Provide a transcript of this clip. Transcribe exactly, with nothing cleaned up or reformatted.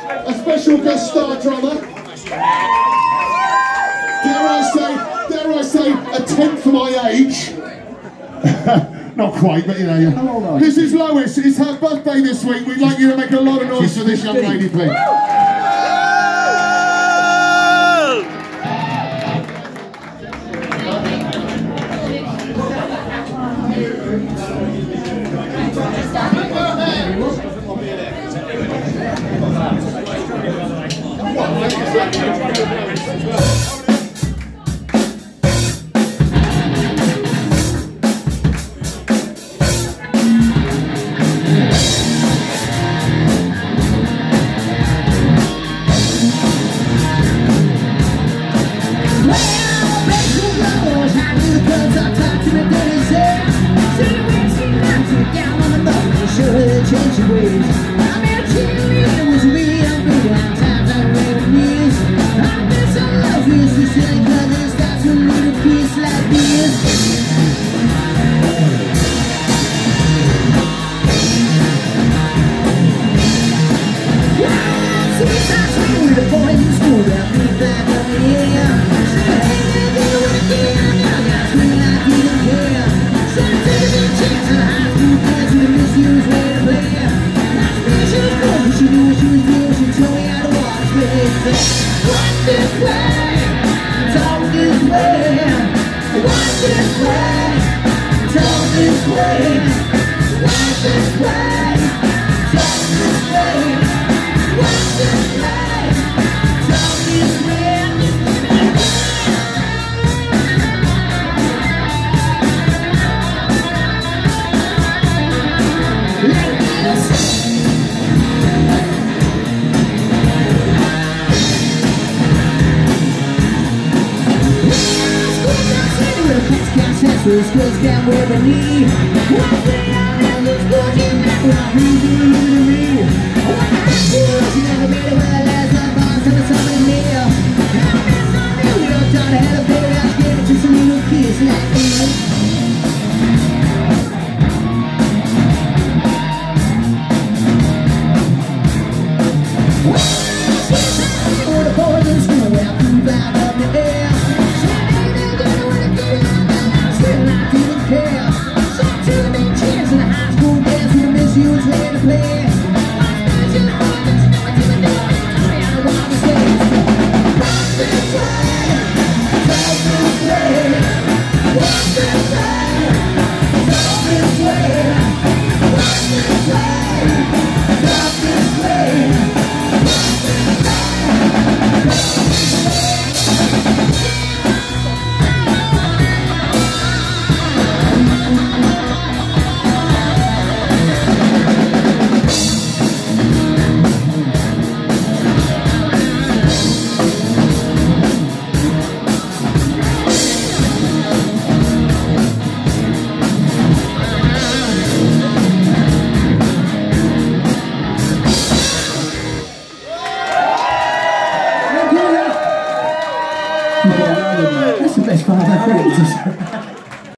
a special guest star drummer. Dare I say, dare I say, a tenth for my age. Not quite, but you know. Yeah. This is Lois. It's her birthday this week. We'd like you to make a lot of noise for this young lady, please. Skills can't wear the knee. One thing I know looks good, you never want to be me. What I feel, she never made it well as a boss of something new. I'm in something new, trying to have a baby, I'll give it to some little kids like me. When the boys in school, I flew back up the air. That's the best part of my